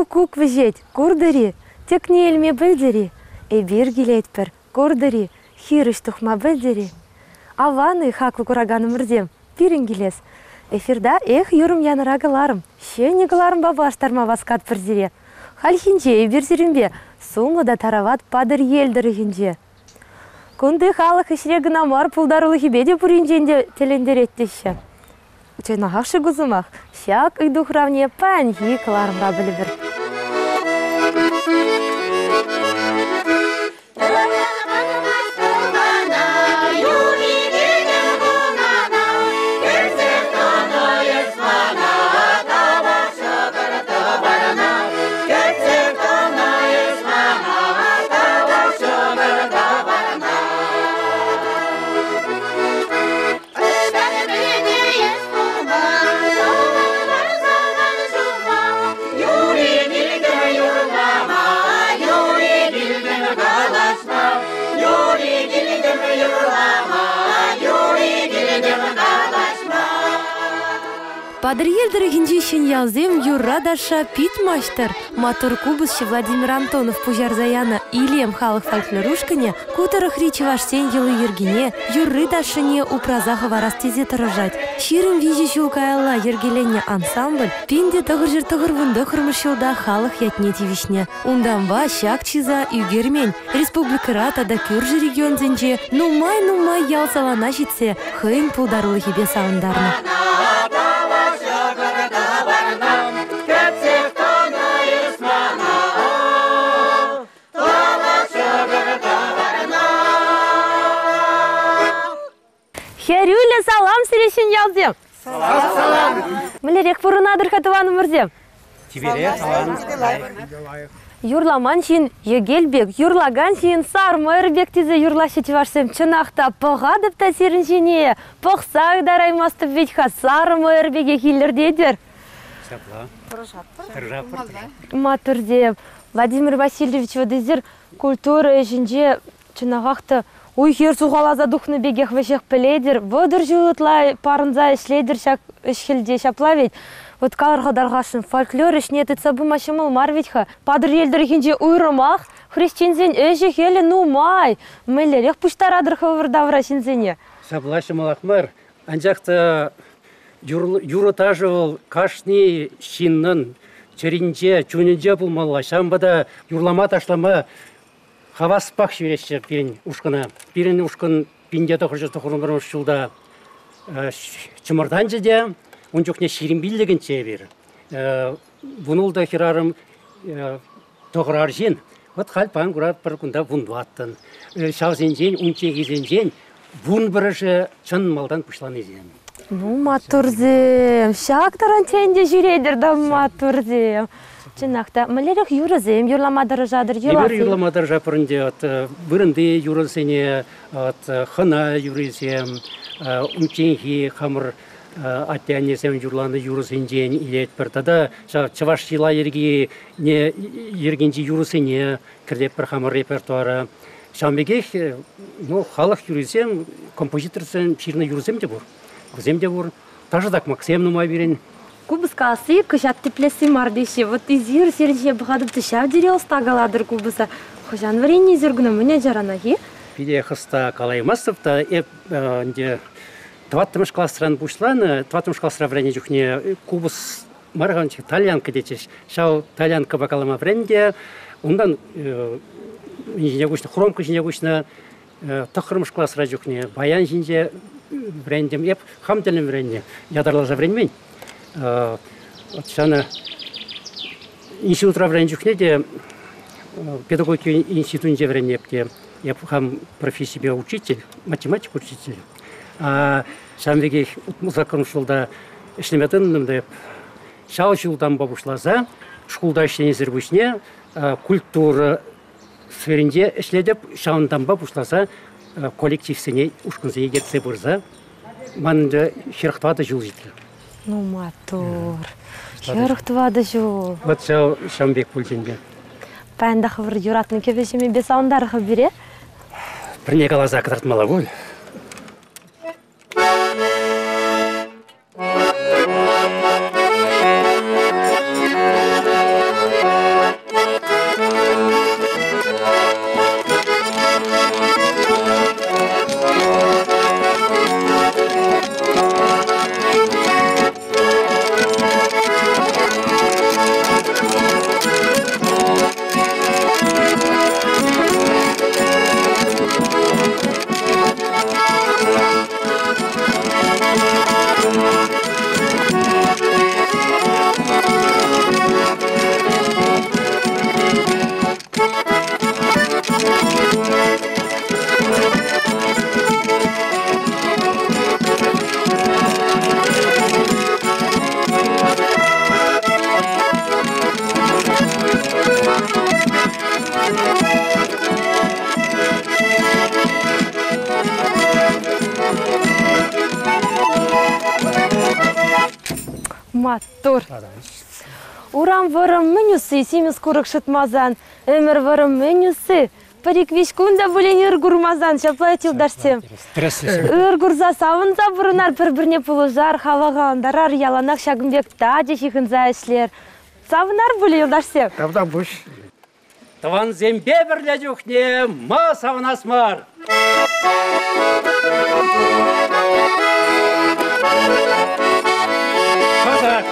Кук вежет, курдыри, тек не эльме бельдери, бир келет пір, курдыри, хирыш тухма бельдери. Аваны хаклы кураганым үрдем, пирин келес. Эфирда юрым янырагыларым, шені кыларым бабаштарма васкат пірзире. Хальхинче берсерімбе, сумы да тарават падыр елдірі хинче. Күнді халық ішрегін амар пулдарулы хибеде пұринженде телендереттеші. Чайнағақшы күзімақ, шак үйдух равне пәнхи кыларымға білі бір. Падыр елдірі генжешін ялзем юрра даша питмаштар. Матур кубысшы Владимир Антонов пужарзаяна илем халық фольклорушкане, кутарах речи вашсен елы ергене, юрры дашыне упразаха варастезе тырыжать. Ширым вижеші укаялла ергеленне ансамбль, пинде тығыр-жыр тығыр-вынды хырмышылда халық ятнети вишне. Ундамба шак чиза югермень. Республика Ратада кюржи регион зенже, нумай ялсалана житсе, хын пулдарулы хебе сауындарны. Херюле салам сирешін ялзем. Салам. Мілерек бұрынадыр қатываным үрзем. Тибере салам. Юрламан шин егелбек, юрлаган шин сармы әрбектезе юрлашы тивашсем чынақта пұғадып тәсерін жіне, пұқсақ дараймасты бетха сармы әрбеге келірдедер. Матырдем. Владимир Васильевич вадызер культура жінже чынағақты уйхер суғалаза духны бегех вешех пеледер, водыр жылытлай парынза ішледер ішхілде шаплавет. Вот каларғадарғашын фольклор ішне тұтсабы машымыл марветха. Падыр елдіргенде уйрымақ, христианзен өжі хелі нумай. Мөлерек пұштарадырғы вырдавра шинзене. Саблашымыл ақмар, анжақты юрытажыл кашни шиннын черинже, чунинже бұлмалға. Шамбада юрлама ташлама хаваспақ шереші пирин ушқына. Пирин ушқын пинде тоқырын жылда чымырдан жеде, он жоқне ширин билдеген чебер. Бұнылда хирарым тоғырар жен. Вот халпан құрат бір күнда бұнду аттын. Шағзен жен, унчегізен жен, бұн біріші чын малдан пұшлан езен. Ну, матурзем, шақтаран тенде жүредір да матурзем. Чынақта, мәлерек юрызем, юрламадыры жадыр, юрасым. Юрламадыр жапырынде, бірінді юрысыне, хына юрызем, унченхи қамыр аттянесем юрланы юрысынден илет бір. Тада чаваш жила ергенде юрысыне кірдеп бір қамыр репертуары. Шамбегех, халық юрызем, композиторсен пирны юрызем де бұр. Күзем де бұр. Тажыдақ Максим нұмай берен. Кубыскасы кышат теплесі мардеші. Вот изир серінше бұғадып тышав дерел стагаладыр кубыса. Хожан варенне зергіні мүне жаранахи? Пиде қыста калаймасовта, тваттымыш классыран бұшланы, тваттымыш классыра варенне жүхне кубыс марғанчы тальянка дечеш. Шау тальянка бакалама варенде, ондан хромка жіне көшіне тұқырмыш классыра жүхне, баян жінде варендем, еп хамтелем варенне, ядарлажа варенмен. Шаны институтра варенне жүхне де педагогика институтынде варенне епте. Я хам профессия учитель, математик учитель. А шамвеге музыканы шулда ишлеметин деп шау жылдан бабушлаза школда иштенезер бушне культура сферинде ишледеп шаундан бабушлаза коллективсене ушкунзе кетсе бурза манды хирхтвада жыл житли. Ну матур. Хирхтвада жыл. Вот шау шамбек пультенде. Пәнді қывыр юратны кебешеме бес ауындары қып бере? Бірне қалаза қыдыртмала бұл. матур. Урам варым менюсы, семіз курык шытмазан, өмір варым менюсы. Париквишкунда бүленер гурмазан, шаплайтил дарсем. Гурза савынса бұрынар бір-біріне пұлыжар, халаға андарар, яланақ шагымбек тадже шихынза әшлер. Савынар бүленер дарсем. Правда бұш. Таван зембе бірле жүхне, ма савынасмар. Қазақ.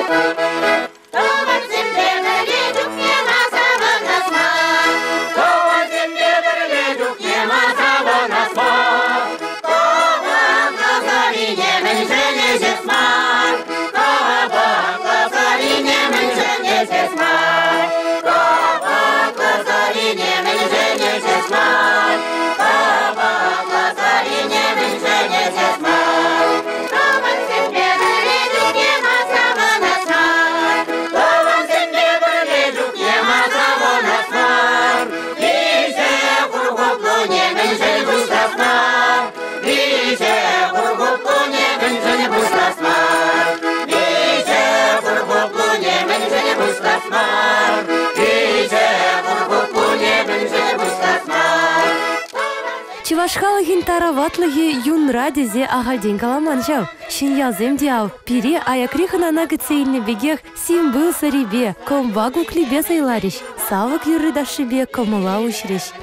Чывашхалыгин тараватлыги юнра дезе агалден каламанжау. Шин язем диал, пире аякрихана нагыцейльне бегех сим был сарибе, комбагу клибе сайларищ, савык юры дашибе комыла ушрищ.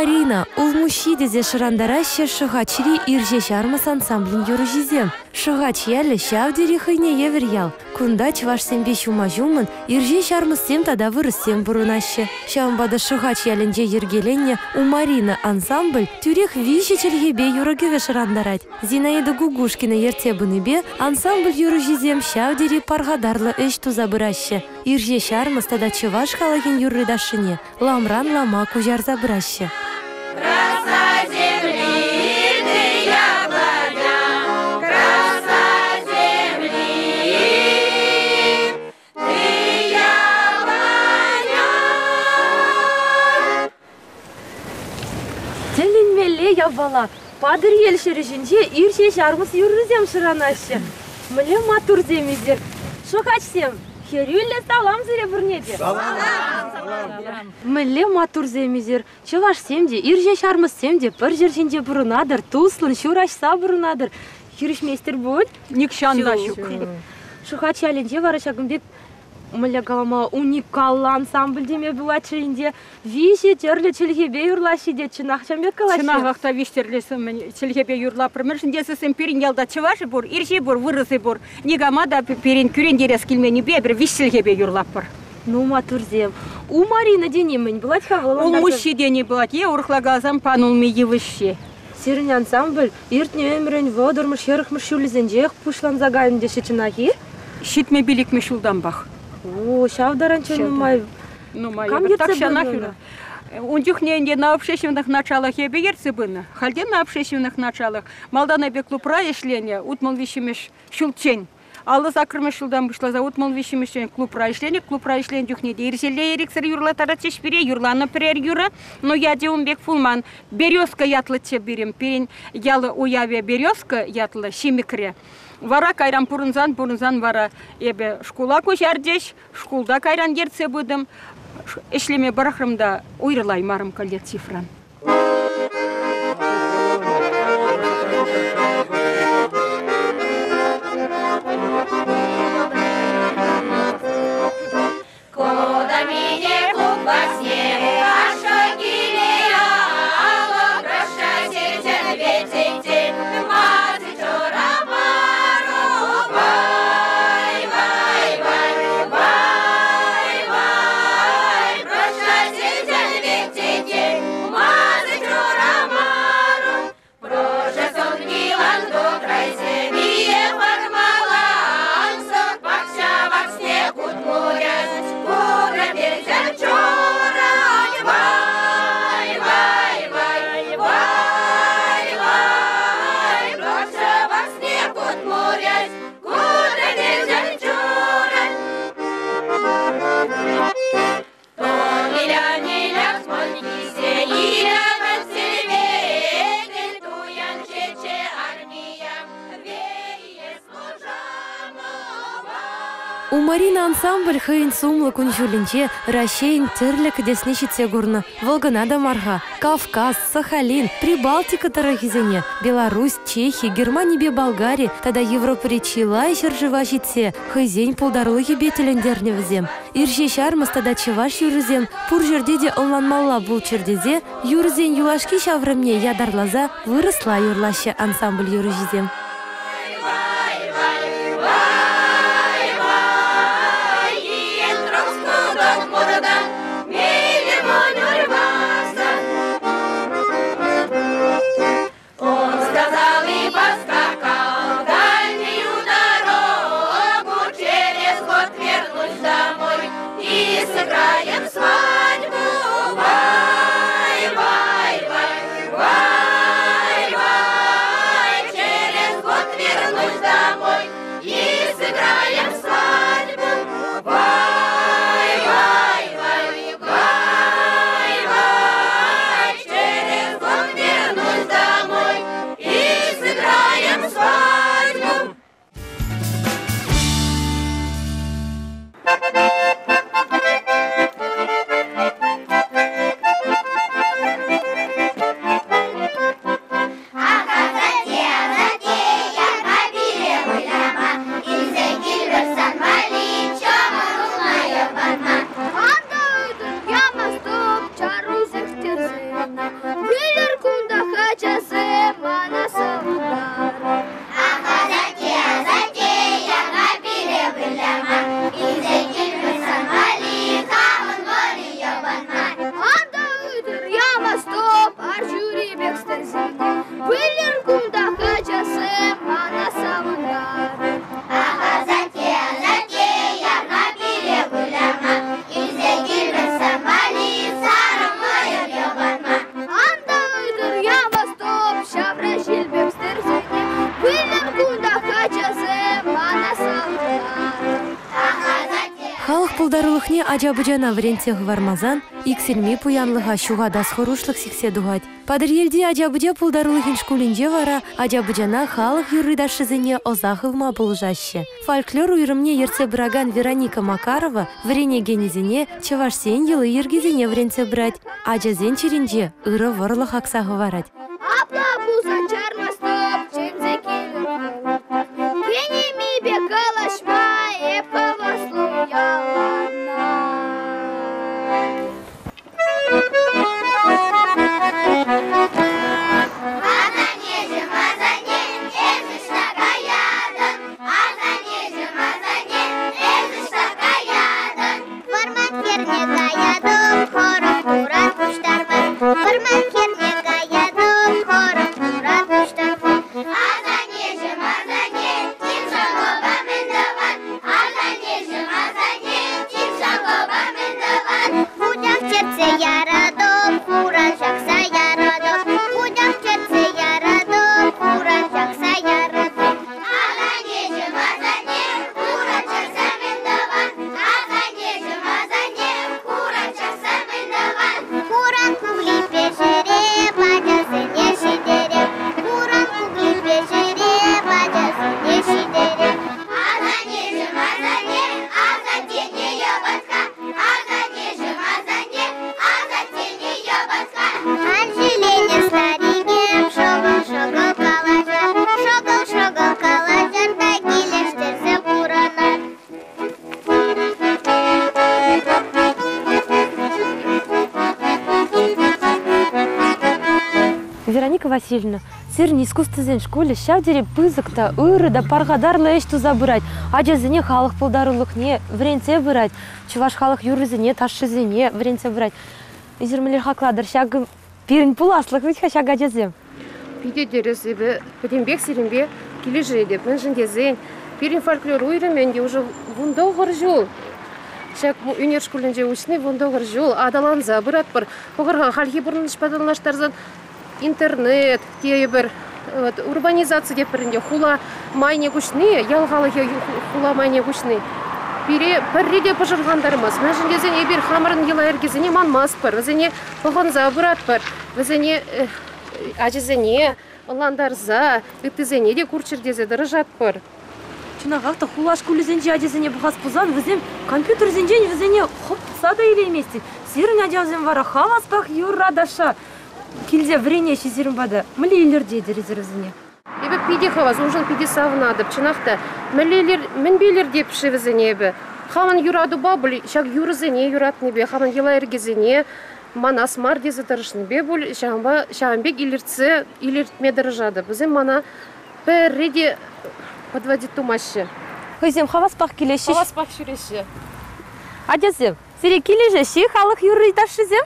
Марина, улмущи дезе шырандараще шыгачри ирже шармас ансамблин юрыжизем. Шыгач ялі шавдери хыйне евер ял. Кунда чвашсембе шумажумын ирже шармасем тада вырыссем бурынаще. Шамбада шыгач ялінже ергеленне у Марина ансамбль тюрех вище чельгебе юрыгеве шырандарать. Зинаида Гугушкина ертебыныбе ансамбль юрыжизем шавдери паргадарлы эш тузабыраще. Ирже шармас тада чываш халагин юррыдашыне. Ламран лама кужар забыраще. Краса земли, ты яблоня, краса земли, ты яблоня. Теленмеле ябала, падыр ел шережинже ирше шармыс юррызем шыранаще. Мле матур земизер. Шухачсем, херюлле салам зире бурнеде. Мле матур земизер. Чываш семде, ирже шармыс семде, пыр жержинде бурунадыр, туслын, шурашса бурунадыр. Хиришмейстер будет? Никшанда шук. Шухач яленже варашагымбек мля галама уникаллы ансамбль деме булачыринде. Више терле челгебе юрлашиде чынахчамбек калашы. Чынағақта виштерлесім челгебе юрлапыр. Міршіндесісім перин ялда чывашы бұр, ирші бұр, вырысы бұр. Негамада перин күрен дерес келмені бебір виш челгебе юрлапыр. Ну матурзем. У Марина денемень булать хавала. Ол мужчи дени булать, е урхлагазам панулми евыще. Сирин ансамбль иртне өмірін водырмыш ерықмыш шулізенжех пушлан загайын деші чынахи? Шитме билик мешулдан бах. О, шавдаран чынымай. Ну, моя, Кам так ерце шанахюна. Он дюхненде на общественных началах ебе ерце бына. Хальде на общественных началах. Малдана бе клубра ешлене, утмал вишимеш шулчень. Аллы закрымы шулдан бышла за утмал вишимеш клубра ешлене дюхнеде. Ирселе ерексер юрла таратеш пере, юрлана перер юра. Но я деум бек фулман. Березка ятлы те берем. Перень ялы уяве березка ятлы шимикре. Вара кайран пурынзан вара ебе школа көшәрдеш, школда кайран ерце будым, эшлеме барахрымда уйрылай марым коллективран. У Марина ансамбль хыйын сумлы күнжулинче Рашейн тірлік деснешіце гурны. Волгонада марга, Кавказ, Сахалин, Прибалтика тарахизене, Беларусь, Чехия, Германия бе Болгария, тада Европа речила жыржыва житсе, хыйзень пулдарлы ебетелендерневзем. Ирже шармыз тада чываш юрызем, пур жердеде оланмалла бул чердезе, юрызен юлашки шаврымне ядарлаза, вырысла юрлаще ансамбль юрыжизем. Халық пулдарылықне ажабыжана вренте вармазан, иксельме пуянлыға шуғада схорушлық сиксе дугать. Падыр елде ажабыжа пулдарылықын шкулинже вара, ажабыжана халық юридашызыне озахылма булжаще. Фольклор уйрымне ерце браган Вероника Макарова врене генезине чавашсен елы ергезине вренте брать. Ажазен черенже ыры варлық аксағы варать. Апла буза чармастып, чемзе келіп. Кенеми бекалашма, епаваслу ялана. Азанежем, азанем, эзышта каядын. Азанежем, азанем, эзышта каядын. Варман керне каядым, хорым туран куштар бар. Варман керне каядым, хорым туран куштар бар. Азанежем, азанем, тим шагоба мендаван. Азанежем, азанем, тим шагоба мендаван. Худак черце ярадым, хуран шакса ярадым. Худак черце ярадым, хуран шакса ярадым. Азанежем, азанем, хуран шакса мендаван. Азанежем, азанем, хуран шакса мендаван. Хуран кугли пешере, бажасыне шидере. Хуран кугли пешере, бажасыне шидере. Азанежем, азанем, азатене ябатка. Азанежем, азанем, азатене ябатка. Анжелене старигем, шогал калажар. Шогал калажар, да килештерсе буранар. Вероника Васильевна, сырни искусствозен школе шавдере пызыкта ыры да паргадарлы эш туза бырать. Ажазыне халық пулдарылықне вренце бырать. Чуваш халық юрызыне ташшызыне вренце бырать. Изермелер хакладыр шагы пирин пуласлық ведь шаг ажазем. Пиде дересебе, петембек сиренбе килеже деп менжендезен. Пирин фольклор уйременде уже вундо горжул. Шак унер школинже учны вундо горжул. Адаланза бырат бар. Погырга халхи бурныш падалнаштарзан интернет, те бір урбанизация деп бірінде хула майне күшні, ялғалығы хула майне күшні. Бірреде пожырғандарымыз. Мәжіндезен ебір хамырын ела әргезіне манмас бір. Візіне бұғынза бұрат бір. Візіне ажызіне, ұландарза, үттізіне де күрчірдезе дырыжат бір. Чынағақта хулаш күлізенже ажазыне бұғас бұзан, візем компьютер зенжен візіне құпса да елеместі. Сирін ажазым вара хаваспақ юрадаша. Килзе врене шизирим бада. Млейлер дейді резервізіне. Ебі пиде хаваз, ужын пиде савынадып. Чынақта, мінбейлер деп шевізіне ебі. Хаман юраду бабыл, шак юрызыне юратны бе. Хаман ела ергезіне, манас мар дезі дырышны бе. Бұл шағанбек илертме дырыжады. Бізім мана бір реде подводит тумашы. Хызем хаваспақ келеші. Хаваспақ шүреші. Адязем, сире келеші халық юры ташызем?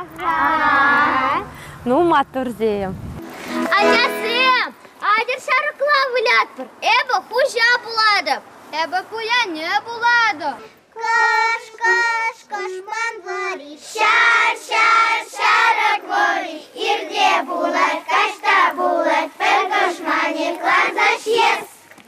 Ну, матурзеем. Анасым, адыр шарықла вылятпыр. Эбі хужа болады. Эбі куя не болады. Каш, мандвари. Шарық вори. Ирде булат, кашта булат. Пер кашмане клаза шес.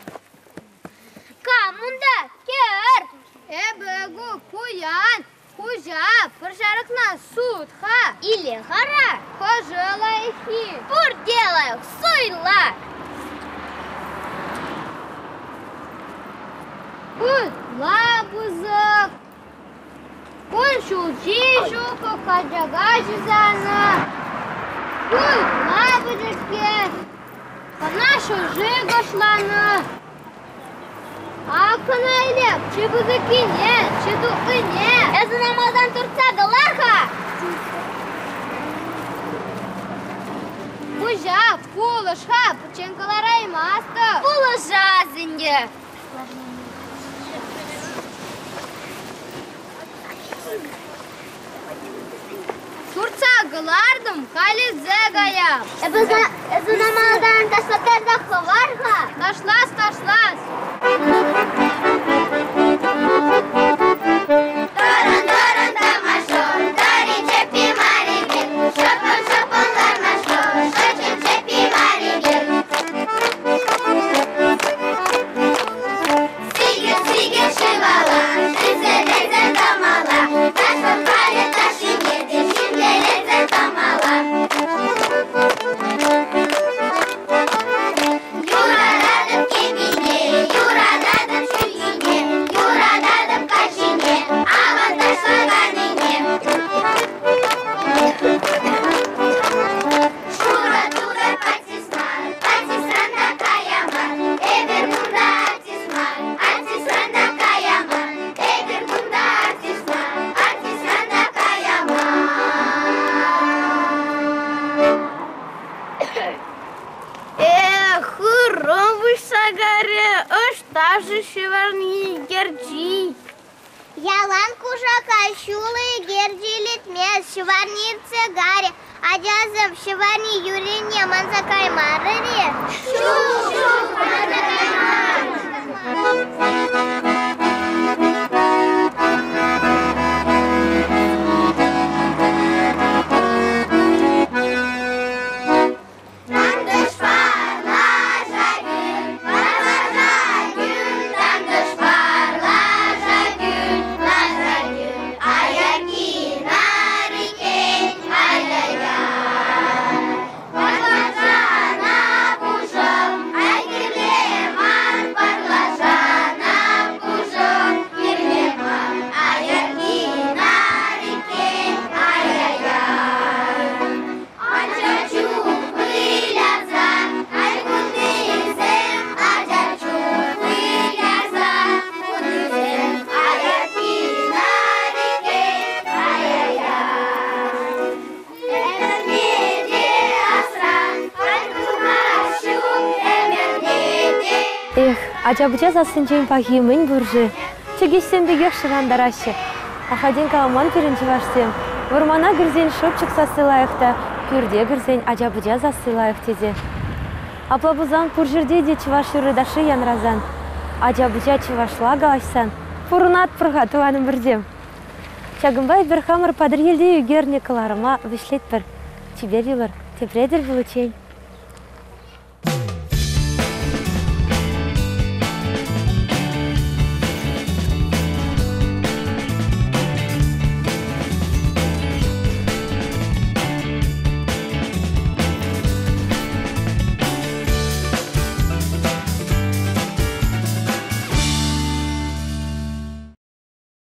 Камунда кер. Эбі гу куян. Хужа, пожарыкна судха или гора, пожалуй хи. Пур делаю, суйла. Пур лабузок. Пур шулчи шука каджага жизана. Пур лабузочке. Нашу жига шлана. Акынайлеп, чебузыкине, чедуыне. Это намазан турца галаха. Хужа, пулышха, пученкаларай масты. Пулыша зинге. Турца галардым, кализе гая. Это намазан ташлатарда хаварха. Ташлас. Таран тамашон, тари чепи маригер. Шапон ларнашон, шачен чепи маригер. Сигер шивала, шизелек Ялан кушака шулы гердилит мес шварнирце гаре, аджазым шварни юрине манзакай марыре. Шул манзакай Ача-буча засынчен пахимын буржи. Чегешсем бегех шырандарашы. Ахаден каламан перенчи вашсем. Вурмана гірзен шопчик сасылайықта, пюрде гірзен ача-буча засылайық тезе. Аплабузан пуржирде де чываш юрыдашы янразан. Ача-буча чывашла галашсан. Пурунат пырғатуаным бірдем. Чагымбай бір хамыр падыр елде югерне кыларыма вишлет бір. Чибер юлар, тепредер булычень.